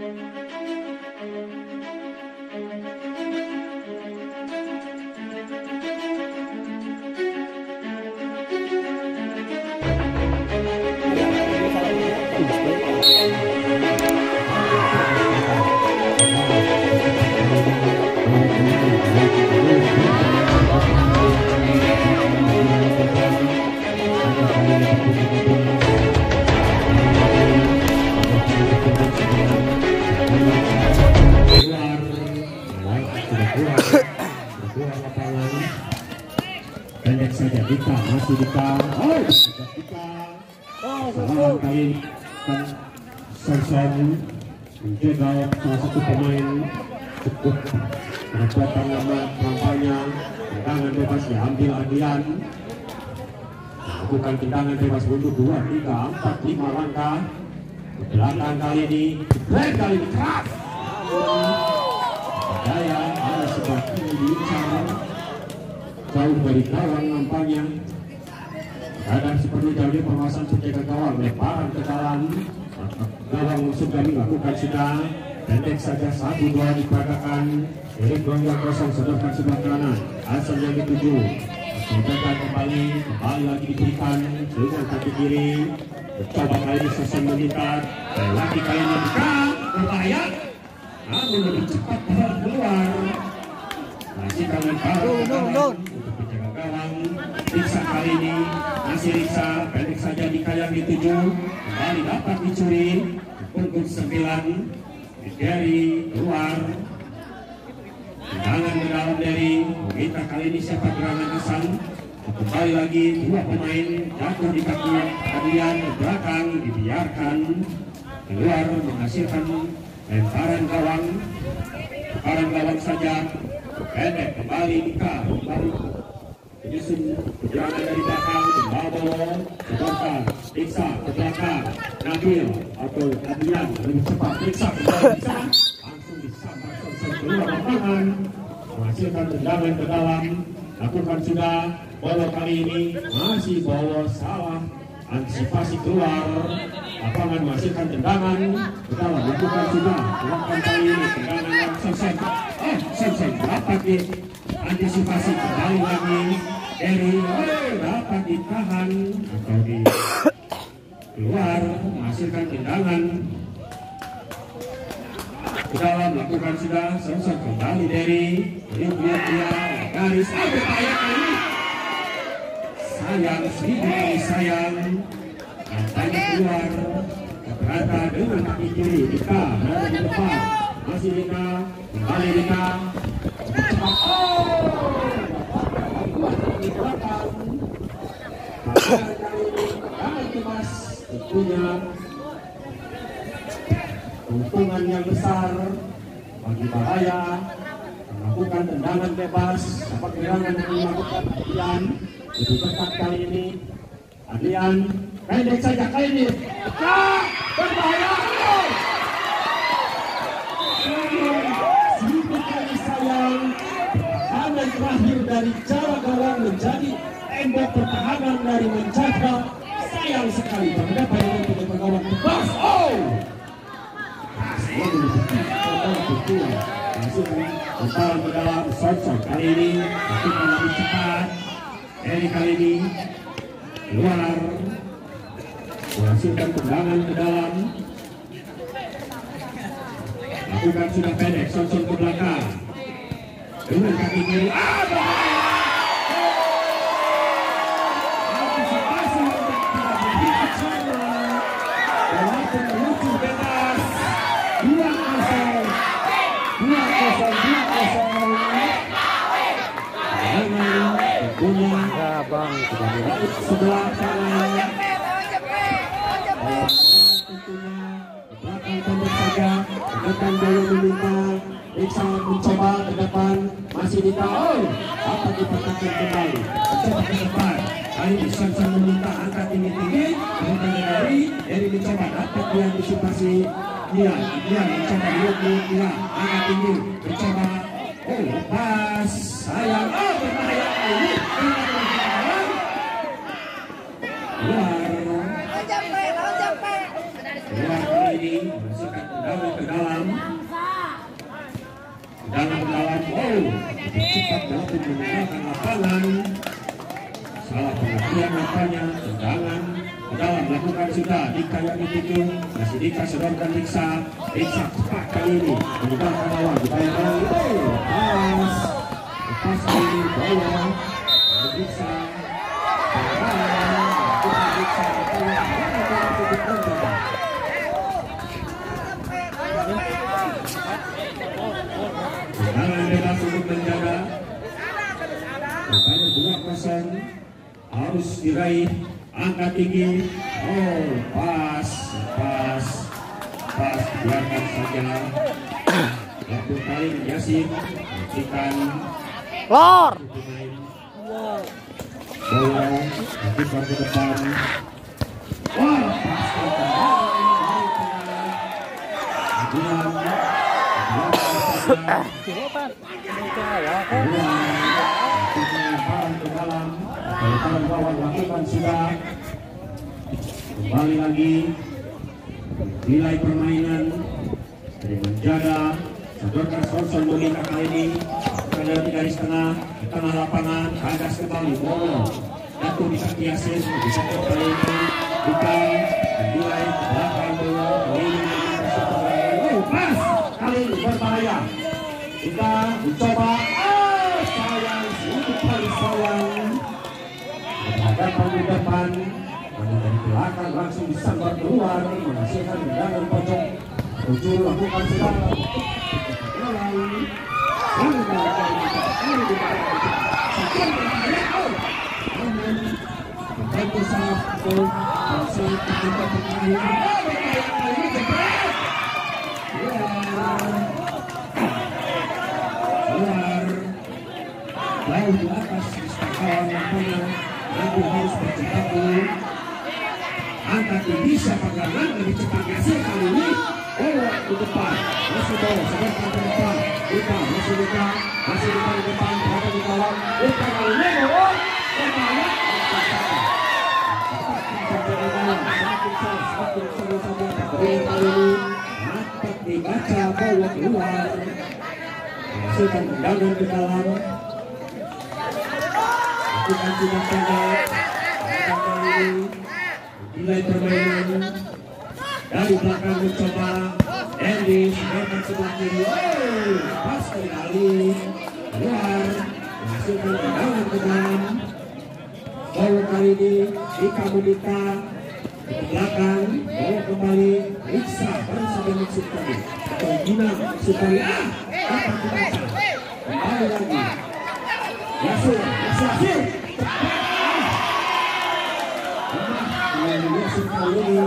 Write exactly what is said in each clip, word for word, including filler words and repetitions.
Pendek saja Dika, masih Dika. Oh, Dika. Salah kali kan Sersen menjegal salah satu pemain cukup menempatkan nama kampanye. Tendangan bebas diambil Adian. Melakukan tendangan bebas untuk dua, tiga, empat, lima langkah. Ke belakang kali ini, break kali ini keras. Daya ada sebab ini diincar jauh dari gawang nampaknya. Kadang seperti jauhnya pengawasan penjaga gawang, lemparan ke dalam gawang sudah dilakukan sudah. Pendek saja satu dua diperagakan. Erik Gonggong kosong sedangkan sebelah kanan. Asal yang dituju. Mencetak kembali, kembali lagi diberikan dengan kaki kiri. Mencoba kali ini Sersen meningkat. Lagi kali ini buka, berbahaya. Namun lebih cepat keluar. Masih kali baru untuk penjaga gawang. Riksa kali ini masih Riksa, pendek saja di kayang dituju. Kembali dapat dicuri. Punggung sembilan. Dari keluar. Tendangan ke dalam dari kita kali ini siapa gerangan Hasan. Kembali lagi dua pemain jatuh di kaki Adian ke belakang dibiarkan keluar menghasilkan lemparan gawang. Lemparan gawang saja pendek kembali Dika baru menyusun perjalanan dari belakang membawa sebongkar Riksa ke belakang Nabil atau Adian lebih cepat Riksa kembali bisa langsung disambar Sersen keluar lapangan menghasilkan tendangan ke dalam. Lakukan sudah bola kali ini masih bola salah antisipasi keluar lapangan menghasilkan tendangan ke dalam. Lakukan sudah lakukan kali ini tendangan yang Sersen. Oh Sersen dapat di antisipasi kembali lagi dari dapat ditahan atau di keluar menghasilkan tendangan ke dalam. Lakukan sudah Sersen kembali dari lihat dia garis ah berbahaya kali sayang seribu kali sayang tanya keluar berkata dengan kaki kiri Dika berada di depan masih Dika kembali Dika cepat oh di belakang kali ini kali itu mas tentunya keuntungan yang besar bagi bahaya melakukan tendangan bebas dapat gerangan yang dilakukan Adian lebih ketat kali ini. Adian pendek saja kali ini ah, berbahaya sedikit kali sayang tangan terakhir dari jarak gawang menjadi tembok pertahanan dari menjaga sayang sekali terdapat yang untuk gawang bebas oh masuk lemparan ke dalam Sersen kali ini lakukan lebih cepat dari kali ini keluar menghasilkan tendangan ke dalam. Lakukan sudah pendek Sersen ke belakang dengan kaki kiri ah bahaya antisipasi untuk tidak berhenti sama walaupun menuju bebas dua kosong dua kosong dua kosong dengan tentunya Bang sebelah kanan tentunya belakang pendek saja depan dulu meminta Riksa mencoba ke depan masih di tahun dapat dipertahankan kembali mencoba ke depan kali ini Sersen meminta angkat tinggi tinggi kemudian dari dari mencoba dapat dia antisipasi dia dia mencoba lihat dia angkat tinggi mencoba oh lepas sayang oh berbahaya ini keluar keluar kali ini menghasilkan tendangan ke dalam. Tendangan ke dalam, wow, cepat dapat menggunakan lapangan. Salah pengertian apanya, tendangan ke dalam melakukan sudah. Dika yang dituju, masih Dika sedorkan Diksa. Diksa cepat kali ini menggunakan lawan. Dibayar kali, oh, pas. Lepas kali ini, bawah. Diksa. Diksa. Tendangan bebas untuk menjaga. Makanya dua kosong harus diraih, angkat tinggi. Oh, pas, pas, pas, biarkan saja. Waktu kali Yasin menyaksikan lor bola dikipas ke depan. Wah, pas lakukan sudah. Kembali lagi nilai permainan dari menjaga sedorkan Sonson Monika kali ini karena di garis tengah di tengah lapangan kadas kembali bola jatuh di kaki Yasin bisa kembali ini bukan nilai belakang bola ini oh, pas kali ini berbahaya. Kita mencoba ah sayang sedikit kali sayang menghadapan di depan karena dari belakang langsung disambar keluar menghasilkan tendangan pojok tujuh lakukan sudah membantu salah gol langsung kita pertandingan keluar jauh di atas kawan lapangan. Aku harus bercepat dulu. Angkat tinggi siapa gerangan lebih cepat Yasin kali ini. Oh, di depan masih bola sedangkan ke depan. Luka masih luka masih luka di depan berada di kawan. Luka kali ini oh, berbahaya. Semakin salah semakin salah saja. Tapi kali ini dapat dibaca bola keluar. Menghasilkan tendangan ke dalam. Lakukan sudah pendek. Nilai permainan dari belakang mencoba Dennis bermain sebelah kiri. Oh, pas sekali keluar menghasilkan tendangan ke dalam. Bola kali ini Dika Monika ke belakang, bola kembali Riksa baru saja maksud kami atau Gina supaya ah dapat dibaca kembali lagi Yasin Yasin Yasin kali ini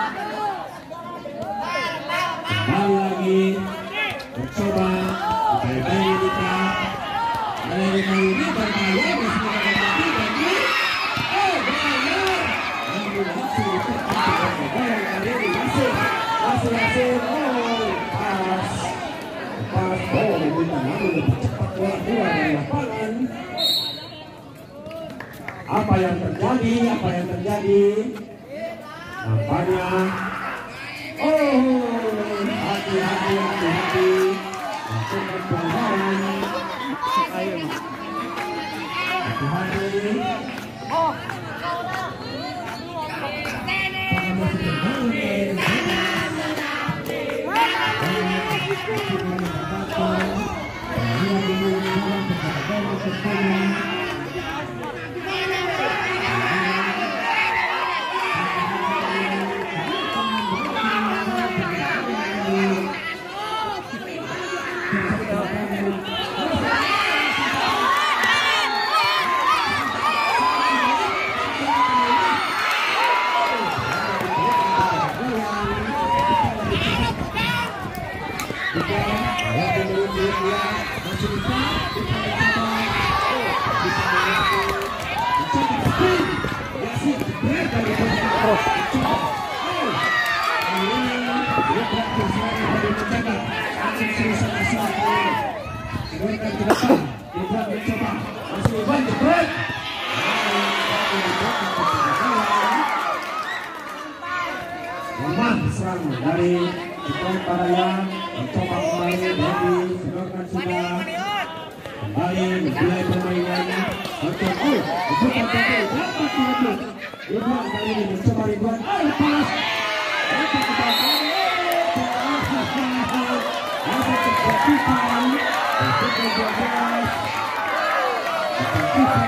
kembali lagi mencoba supaya Dika dari kali ini berbahaya masih mengatakan lagi oh bahaya namun langsung ditekan bola kali ini Yasin Yasin Yasin oh pas pas bola meminta namun lebih cepat bola keluar dari lapangan. Apa yang terjadi? Apa yang terjadi? Nampaknya oh hati-hati hati-hati lakukan pelanggaran hati-hati oh belakang dari Cikon Paraya mencoba kembali dari sedangkan sudah kembali memulai permainan untuk oh bukan tapi dapat direbut Ridwan kali ini mencoba Ridwan oh lepas dapat kembali dapat terjatuhkan untuk menjelaskan terjatuhkan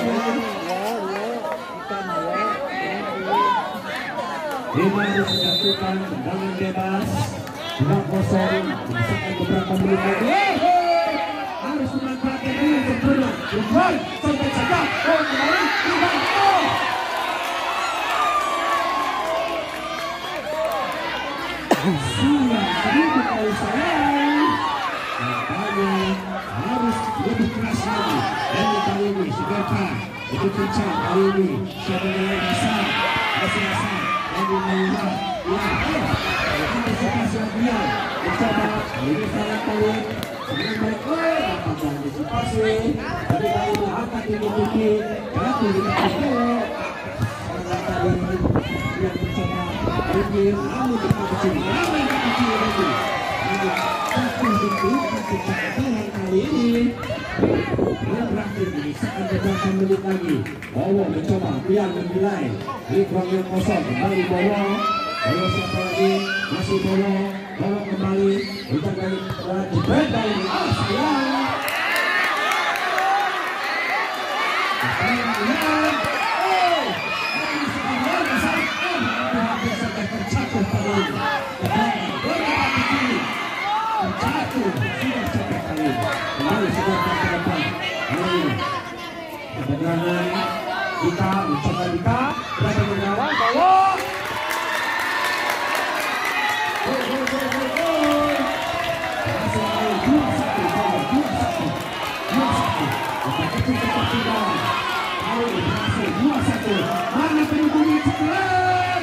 Lima harus dijatuhkan tendangan bebas dua kosong menyelesaikan beberapa menit lagi harus memanfaatkan dulu sempurna Ridwan sampai saja oh kembali Ridwan oh sudah seribu kali sayang makanya harus lebih keras lagi dan kali ini Sugarta itu kencang kali ini siapa yang besar masih besar lagi melihat ya antisipasi beliau mencoba ini salah kali dengan baik oh dapat antisipasi tapi kali ini angkat ini tinggi tapi tidak terjauh karena tadi yang mencoba tinggi namun tidak kecil namun tidak kecil lagi satu itu kecacatan kali ini yang berakhir ini seakan beberapa menit lagi Bowo mencoba Bian menilai di ruang yang kosong kembali Bowo Bowo siapa lagi masih Bowo Bowo kembali untuk dari jebret dari ah sayang sayang oh ini sebenarnya besar oh hampir sampai terjatuh kali ini terjatuh sudah capek kali ini kembali sudah ke depan kebenaran kita mencoba kita berada menyerang Bowo gol gol gol gol gol masih ada dua satu Bowo dua satu dua satu kita kecil ketertinggalan kali ini berhasil dua satu mana penghubungnya cepat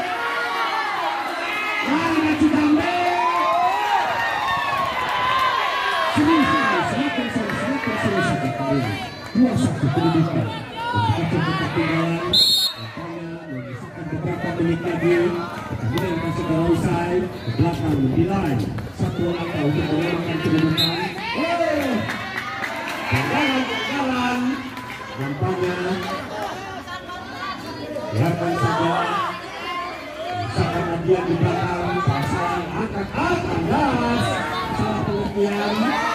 mana Cidambe serius semakin seru semakin seru sampai kali ini dua satu kedudukan untuk ketinggalan makanya menyisakan beberapa menit lagi kemudian masih ke usai ke belakang menilai satu langkah untuk menyamakan kedudukan oh jalan-jalan nampaknya biarkan saja misalkan Adian di belakang pasang angkat angkat gas salah pengertian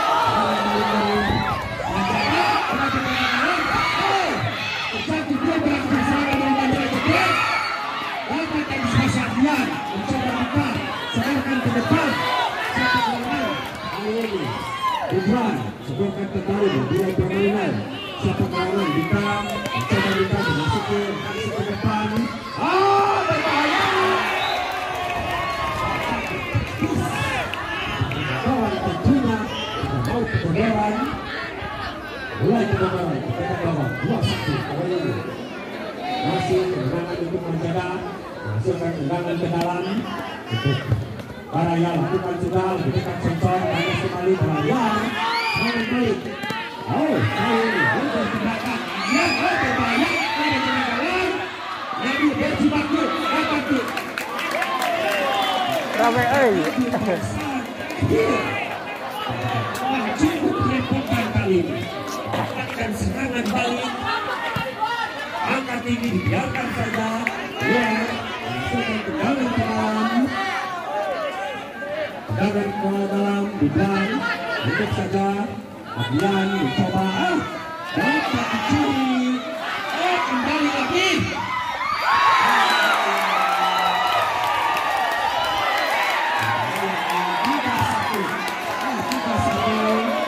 terjatuh dia berangkat salah dan banyak jebret dapat antisipasi Adian mencoba buka serahkan ke depan satu keluar kali ini Ridwan sebelumkan kembali memulai permainan siapa kawan kita mencoba kita memasuki masuk ke depan ah berbahaya kawan tentunya kita mau kebodohan mulai kebodohan kita ke bawah dua satu kali ini masih tendangan untuk menjaga menghasilkan tendangan ke dalam untuk Paraya lakukan sudah lebih dekat sensor panas kembali Paraya sangat baik oh kali ini untuk ke belakang ya oh berbahaya ada tendangan jadi berjibaku dapat tuh ramai eh cukup merepotkan kali ini akan serangan balik angkat ini dibiarkan saja ya masukkan ke dalam dalam tendangan ke dalam Ridwan untuk saja Adian mencoba ah dapat dicuri oh kembali lagi tiga satu ah tiga satu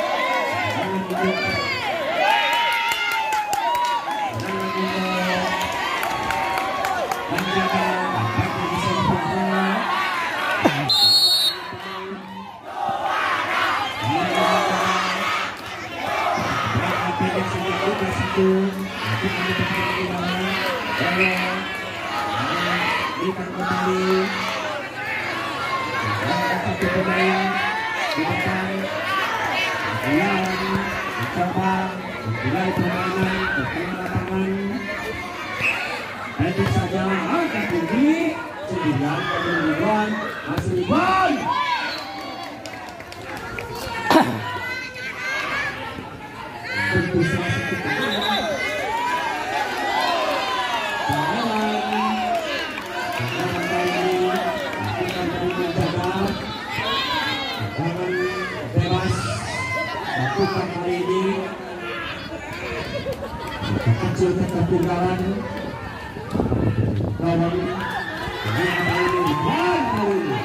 satu pemain di depan Adian mencoba memulai permainan ke tengah lapangan. Tentu saja angkat tinggi Ribuan, Ribuan, masih Ribuan. Tentu salah satu pemain. Lakukan kali ini kecil ketertinggalan lawan ini kali ini dan kali ini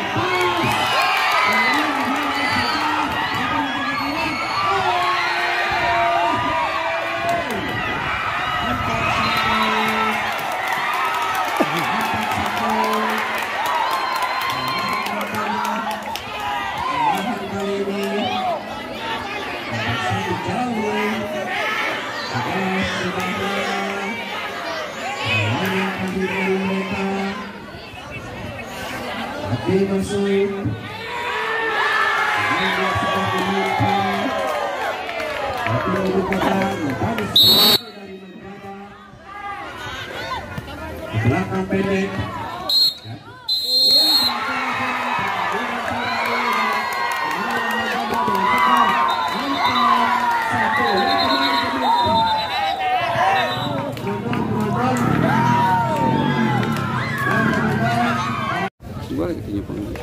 masuk belakang pendek gue lagi tanya pemain.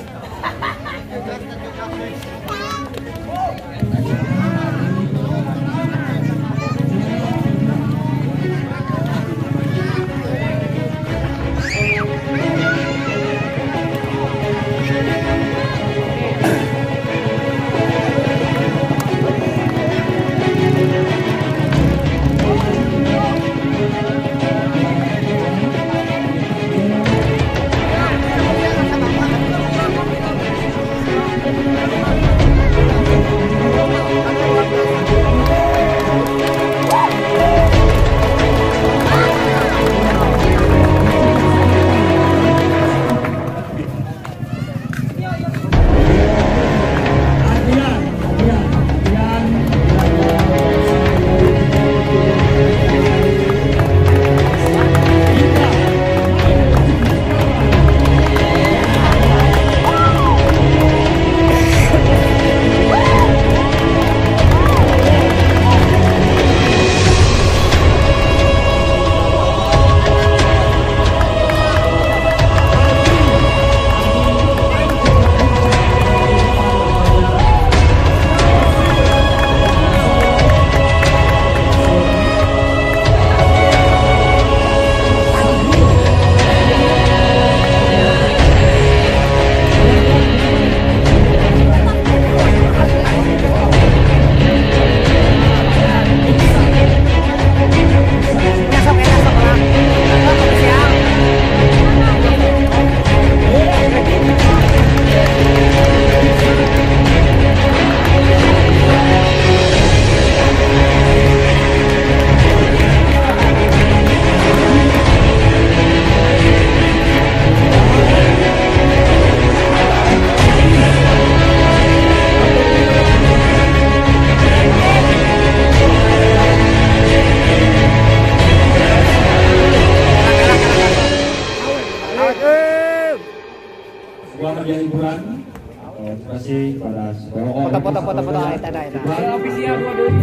sebuah hadiah hiburan. Terima kasih kepada seluruh orang. Foto foto foto foto ada ada ada. Official dua dua.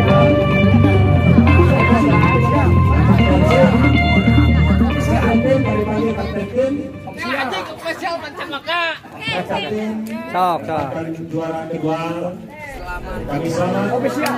Spesial Pancamaka. Sok sok. Juara kedua. Kami selamat. Official.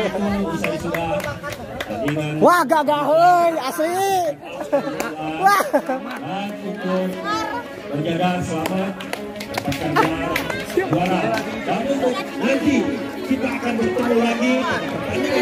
usai sudah tandingan. Wah, gagah heuy, asli. Wah. Dan untuk berjaga selamat dapatkan gelar juara. Dan untuk nanti kita akan bertemu lagi pada pertandingan